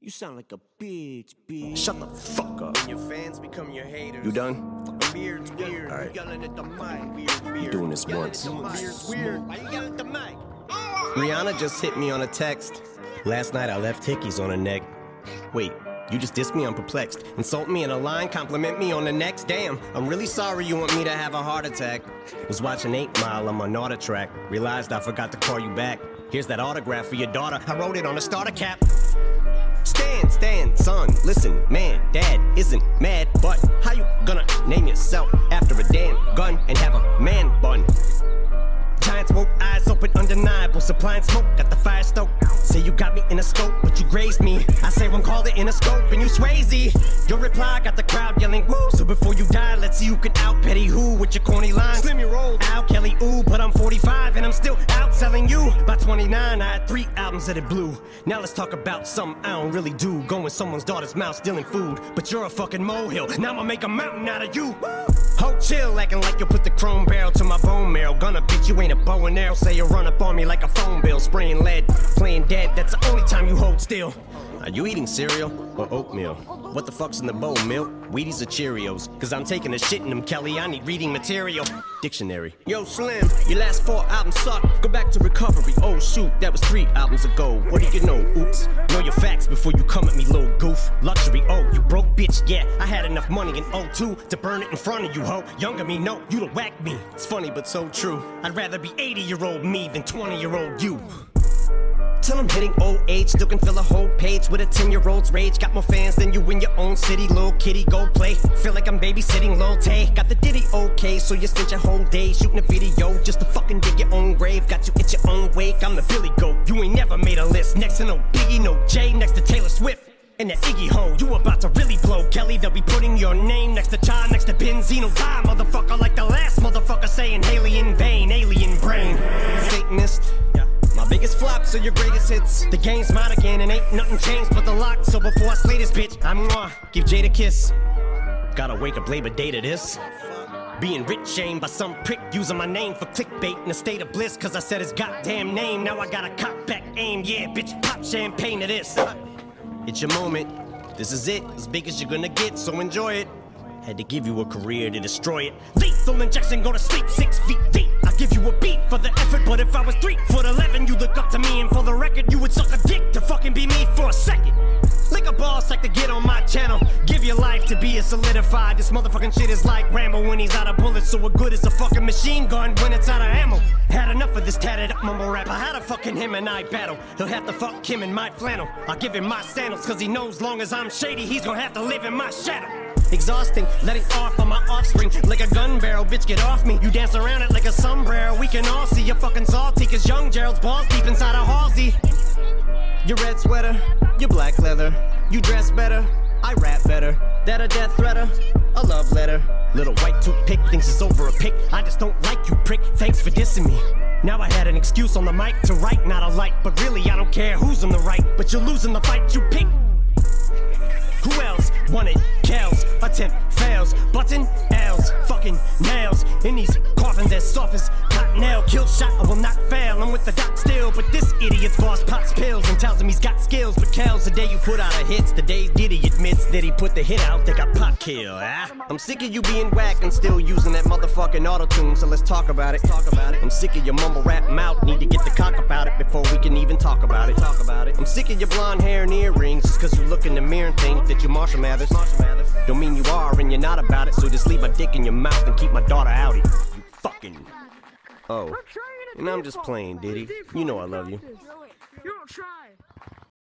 You sound like a bitch. Shut the fuck up. Your fans become your haters. You done? Beard's weird. All right. You yelling at the mic. Weird. Doing this once. Beard's weird. Why you yelling at the mic? Rihanna just hit me on a text. Last night I left hickeys on her neck. Wait, you just dissed me? I'm perplexed. Insult me in a line, compliment me on the next. Damn, I'm really sorry you want me to have a heart attack. Was watching 8 Mile on my Naughter track. Realized I forgot to call you back. Here's that autograph for your daughter. I wrote it on a starter cap. Stand, son, listen, man, dad isn't mad, but how you gonna name yourself after a damn gun and have a man bun? Giant smoke, eyes open, undeniable, supplying smoke, got the fire stoked. Say you got me in a scope, but you grazed me. I say one called it in a scope, and you Swayze. Your reply got the crowd yelling, woo. So before you die, let's see who can out Petty who with your corny lines. Slim your roll, Al Kelly, ooh, but I'm 45 and I'm still outselling you. By 29, I had 3 albums that it blew. Now let's talk about something I don't really do. Going someone's daughter's mouth, stealing food, but you're a fucking molehill. Now I'ma make a mountain out of you. Hold chill, acting like you'll put the chrome barrel to my bone marrow. Gonna bitch, you ain't a bow and arrow. Say you run up on me like a phone bill. Spraying lead, playing dead, that's the only time you hold still. Are you eating cereal or oatmeal? What the fuck's in the bowl, milk? Wheaties or Cheerios? Cause I'm taking a shit in them, Kelly, I need reading material. Dictionary. Yo, Slim, your last 4 albums suck. Go back to recovery. Oh shoot, that was 3 albums ago. What do you know? Oops. Know your facts before you come at me, little goof. Luxury, oh, you broke bitch, yeah. I had enough money in 02 to burn it in front of you, ho. Younger me, no, you'd have whacked me. It's funny but so true. I'd rather be 80-year-old me than 20-year-old you. Till I'm hitting old age, still can fill a whole page with a 10-year-old's rage. Got more fans than you in your own city, little kitty, go play. Feel like I'm babysitting Lil Tay. Got the ditty okay, so you spent your whole day shooting a video just to fucking dig your own grave. Got you at your own wake, I'm the Billy Goat. You ain't never made a list, next to no Biggie, no Jay, next to Taylor Swift. And that Iggy Ho, you about to really blow, Kelly. They'll be putting your name next to John, next to Benzino. Die, motherfucker, like the last motherfucker saying Haley in vain, alien brain. Satanist. My biggest flops are your greatest hits. The game's mine again and ain't nothing changed but the lock. So before I slay this bitch, I'm gonna give Jade a kiss. Gotta wake up Labor Day to this. Being rich shamed by some prick using my name for clickbait in a state of bliss. Cause I said his goddamn name, now I gotta cop back aim. Yeah, bitch, pop champagne to this. It's your moment, this is it, as big as you're gonna get, so enjoy it. Had to give you a career to destroy it. Lethal injection, go to sleep 6 feet deep. I give you a beat for the effort, but if I was 3'11", you look up to me, and for the record, you would suck a dick to fucking be me for a second. Lick a boss like to get on my channel. Give your life to be a solidified. This motherfucking shit is like Rambo when he's out of bullets, so what good is a fucking machine gun when it's out of ammo? Had enough of this tatted up mumble rap. I had a fucking him and I battle. He'll have to fuck him in my flannel. I'll give him my sandals, cause he knows long as I'm shady, he's gonna have to live in my shadow. Exhausting, letting off on my offspring like a gun barrel, bitch get off me. You dance around it like a sombrero, we can all see you're fucking salty. Cause young Gerald's balls deep inside a Halsey. Your red sweater, your black leather. You dress better, I rap better. That a death threater, a love letter. Little white toothpick thinks it's over a pick. I just don't like you, prick, thanks for dissing me. Now I had an excuse on the mic to write, not a light. But really I don't care who's on the right, but you're losing the fight you pick. Who else wanted Kells? Attempt fails, button L's, fucking nails. In these coffins as soft as cottonelle. Kill shot, I will not fail, I'm with the doc still. But this idiot's boss pops pills and tells him he's got skills. But Kells, the day you put out a hits, the day Diddy admits that he put the hit out, they got pop kill, ah? I'm sick of you being whack and still using that motherfucking auto-tune, so let's talk about it. I'm sick of your mumble rap mouth, need to get the cock about it before we can even talk about it. I'm sick of your blonde hair and earrings, just cause you look in the mirror and think that you Marshall Mathers. Don't mean you are and you're not about it, so just leave my dick in your mouth and keep my daughter outie. You fucking... Oh, and I'm just playing, Diddy. You know I love you. You don't try.